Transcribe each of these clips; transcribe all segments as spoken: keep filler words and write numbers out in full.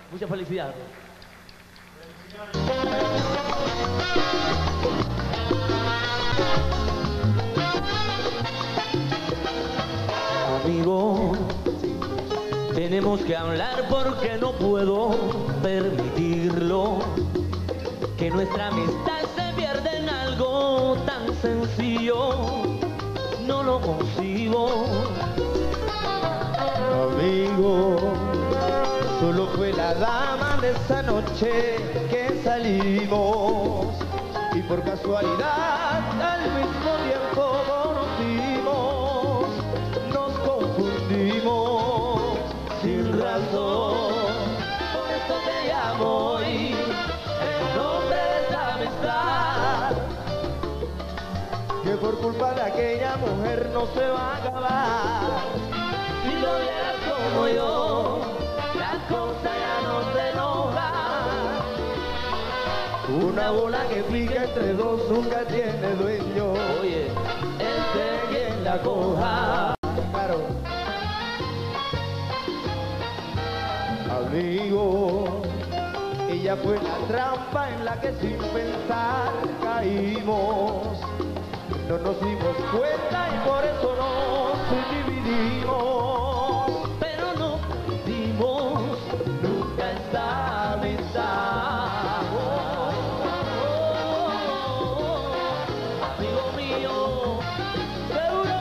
Mucha felicidad. Amigo, tenemos que hablar porque no puedo permitirlo. Que nuestra amistad se pierda en algo tan sencillo. No lo consigo. Amigo, solo fue la dama de esa noche que salimos y por casualidad al mismo tiempo conocimos, nos confundimos sin razón. Por eso te llamo hoy en nombre de esa amistad, que por culpa de aquella mujer no se va a acabar. Si lo vieras como yo, la cosa ya no se enoja. Una bola que pica entre dos nunca tiene dueño. Oye, Este quien la coja. Claro. Amigo, ella fue la trampa en la que sin pensar caímos. No nos dimos cuenta y por eso nos dividimos. pero no dimos Nunca esta amistad. amigo mío. Seguro.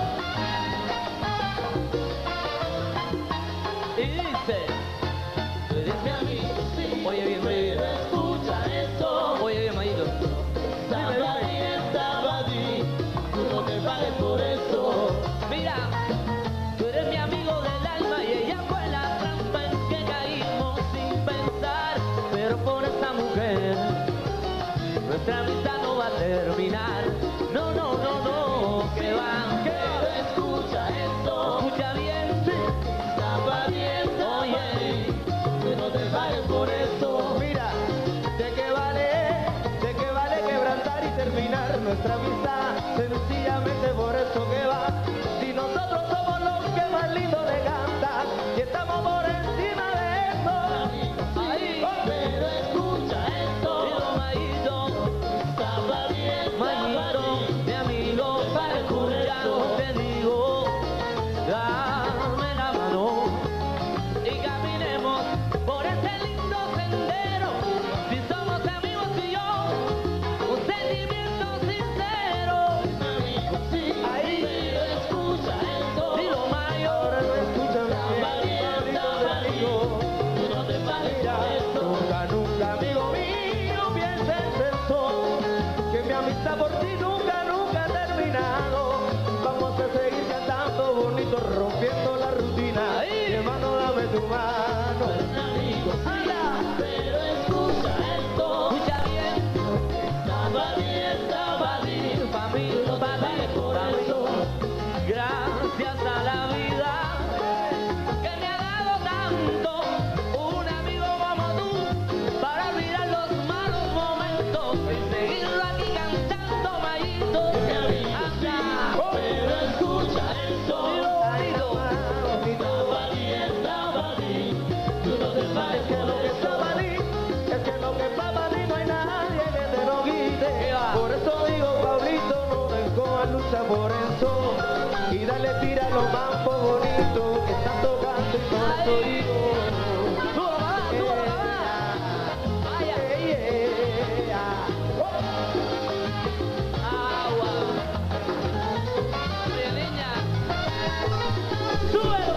Y dice, tú eres mi amigo. Oye bien, oye bien. Escucha esto, Oye bien, Mayito. Sabadí es Sabadí, tú no te pagues por eso. Mira, tú eres mi amigo del alma y ella fue la trampa en que caímos sin pensar. Pero por esta mujer, nuestra amistad no va a terminar. No, no, no, no, que va, que Pero va. escucha esto, Escucha bien, Sabadí es Sabadí, tú no te pagues por eso. Mira, ¿de qué vale, de qué vale quebrantar y terminar nuestra amistad? Sencillamente por eso que va. Si nosotros somos los que más lindo le cantan y estamos por encima de eso. ahí, Pero escucha esto, digo, Mayito, Sabadí es Mayito, Sabadí, mi amigo, para escuchar te digo, dame la mano y caminemos por ese lindo sendero. Si somos amigos y yo, un sentimiento sincero. amigo, sí, Ahí. pero escucha esto, Dilo, Mayo, Ahora no escuchan Sabadí bien, es amigo de Sabadí, amigo. tú no te pagues Mira, por eso. nunca, nunca, amigo mío, pienses eso, que mi amistad por ti nunca, nunca ha terminado. Vamos a seguir cantando bonito, rompiendo la rutina. Ahí. Mi hermano, dame tu mano. Amigo, sí, anda, pero escucha esto, escucha bien, Sabadí es Sabadí, pa' mí, tú no te pa' ti, pagues por pa' mí. eso. Gracias a la vida que me ha dado tanto, un amigo como tú, para olvidar los malos momentos y seguirlo aquí cantando, Mayito. Anda, Pero escucha esto, dilo, bonito. Sabadí es Sabadí, tú no te pagues Que por lo que eso. está valí, es que lo que está valí no hay nadie que te lo quite. ¿Qué va? Por eso digo, Pablito, no vengo a luchar por eso. Y dale, tira lo mambo bonito que están tocando y por eso digo. Súbalo, mamá, súbalo, mamá. Vaya, Yeah, yeah. agua. Oye, niña, súbelo.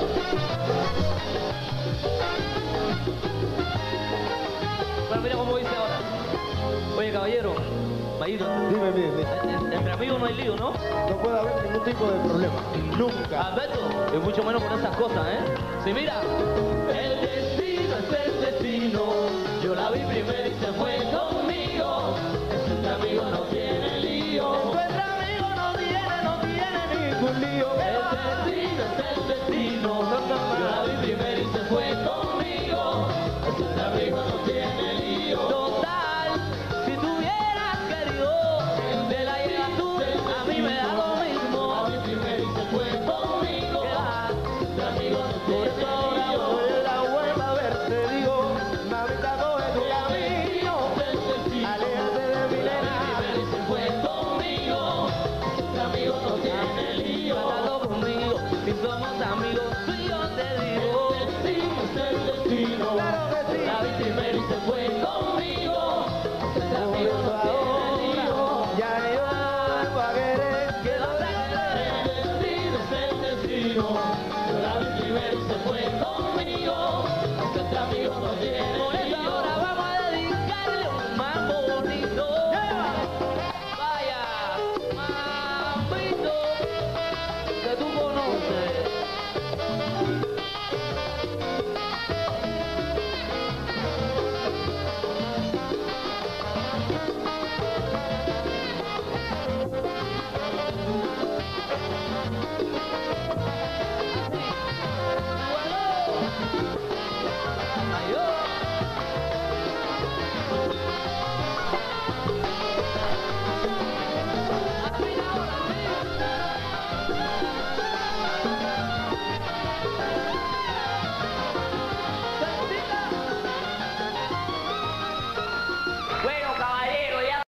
Bueno, mira cómo dice ahora. Oye, caballero, Mayito, Dime, dime, dime. en- entre amigos no hay lío, ¿no? No puede haber ningún tipo de problema. Nunca. Alberto, y mucho menos por esas cosas, ¿eh? Sí, mira. El destino es el destino, yo la vi primero y se fue conmigo. Ese entre amigos no tiene lío. Nuestro amigo no tiene, no tiene ningún lío. El destino es el destino, yo la vi primero y se fue conmigo. Ese entre amigos no tiene lío. Total, si tuvieras querido de la actitud, a mí me da lo mismo. La vi primero y se fue conmigo. Que va, Entre amigos no Por tiene eso ahora lío. doy la vuelta a ver, te digo, mami.